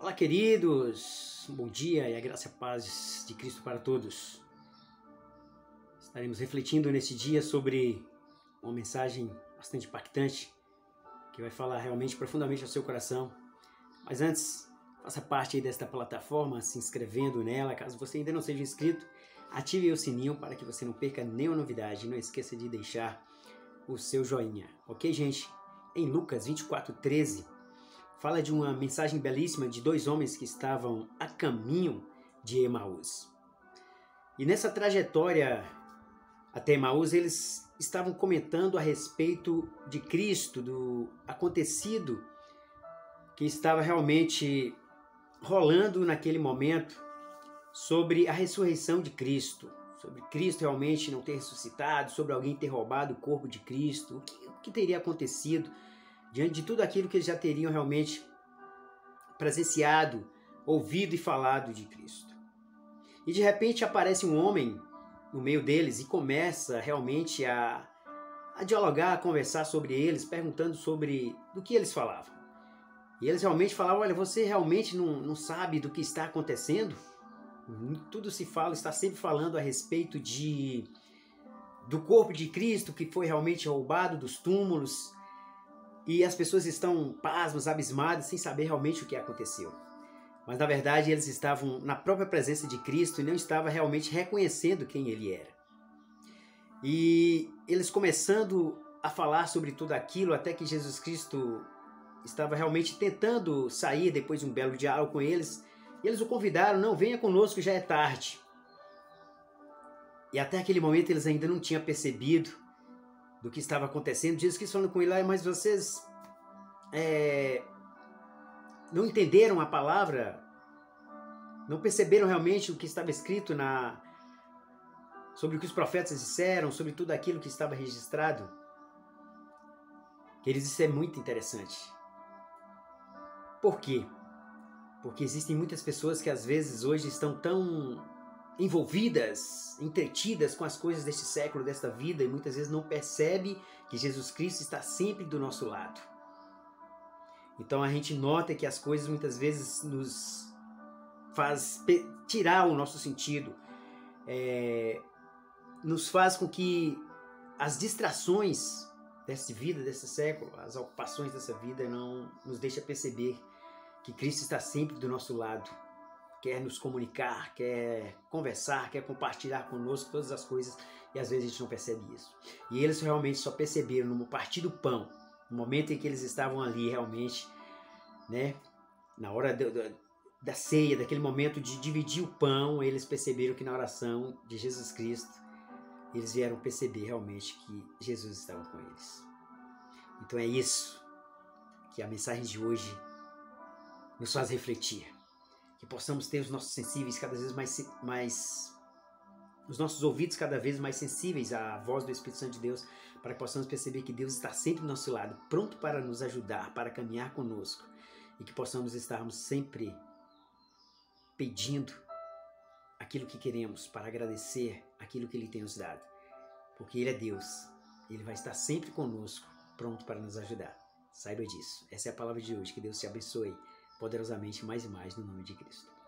Olá, queridos, bom dia e a graça e a paz de Cristo para todos. Estaremos refletindo nesse dia sobre uma mensagem bastante impactante que vai falar realmente profundamente ao seu coração. Mas antes, faça parte aí desta plataforma, se inscrevendo nela. Caso você ainda não seja inscrito, ative o sininho para que você não perca nenhuma novidade. Não esqueça de deixar o seu joinha, ok, gente? Em Lucas 24:13, fala de uma mensagem belíssima de dois homens que estavam a caminho de Emaús. E nessa trajetória até Emaús, eles estavam comentando a respeito de Cristo, do acontecido que estava realmente rolando naquele momento, sobre a ressurreição de Cristo, sobre Cristo realmente não ter ressuscitado, sobre alguém ter roubado o corpo de Cristo, o que teria acontecido diante de tudo aquilo que eles já teriam realmente presenciado, ouvido e falado de Cristo. E de repente aparece um homem no meio deles e começa realmente a dialogar, a conversar sobre eles, perguntando sobre do que eles falavam. E eles realmente falavam: olha, você realmente não sabe do que está acontecendo? Tudo se fala, está sempre falando a respeito do corpo de Cristo que foi realmente roubado dos túmulos. E as pessoas estão pasmas, abismadas, sem saber realmente o que aconteceu. Mas na verdade eles estavam na própria presença de Cristo e não estavam realmente reconhecendo quem Ele era. E eles começando a falar sobre tudo aquilo, até que Jesus Cristo estava realmente tentando sair depois de um belo diálogo com eles. E eles o convidaram: não, venha conosco, já é tarde. E até aquele momento eles ainda não tinham percebido do que estava acontecendo. Jesus Cristo falando com ele: mas vocês não entenderam a palavra? Não perceberam realmente o que estava escrito sobre o que os profetas disseram, sobre tudo aquilo que estava registrado? Queridos, isso é muito interessante. Por quê? Porque existem muitas pessoas que às vezes hoje estão tão envolvidas, entretidas com as coisas deste século, desta vida, e muitas vezes não percebe que Jesus Cristo está sempre do nosso lado. Então a gente nota que as coisas muitas vezes nos faz tirar o nosso sentido, nos faz com que as distrações dessa vida, desse século, as ocupações dessa vida não nos deixam perceber que Cristo está sempre do nosso lado, quer nos comunicar, quer conversar, quer compartilhar conosco todas as coisas, e às vezes a gente não percebe isso. E eles realmente só perceberam no partir do pão, no momento em que eles estavam ali realmente, né, na hora da ceia, daquele momento de dividir o pão, eles perceberam que na oração de Jesus Cristo, eles vieram perceber realmente que Jesus estava com eles. Então é isso que a mensagem de hoje nos faz refletir. Que possamos ter os nossos sensíveis cada vez mais os nossos ouvidos cada vez mais sensíveis à voz do Espírito Santo de Deus, para que possamos perceber que Deus está sempre do nosso lado, pronto para nos ajudar, para caminhar conosco, e que possamos estarmos sempre pedindo aquilo que queremos, para agradecer aquilo que Ele tem nos dado, porque Ele é Deus, Ele vai estar sempre conosco, pronto para nos ajudar. Saiba disso. Essa é a palavra de hoje. Que Deus te abençoe poderosamente mais e mais no nome de Cristo.